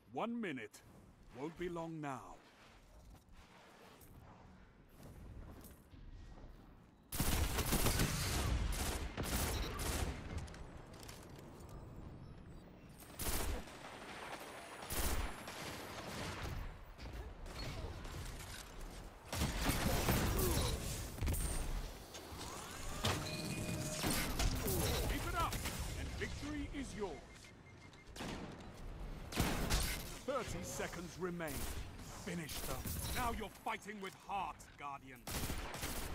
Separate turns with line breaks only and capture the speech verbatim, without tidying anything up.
One minute. Won't be long now. Keep it up, and victory is yours. Thirty seconds remain. Finish them. Now you're fighting with heart, Guardian.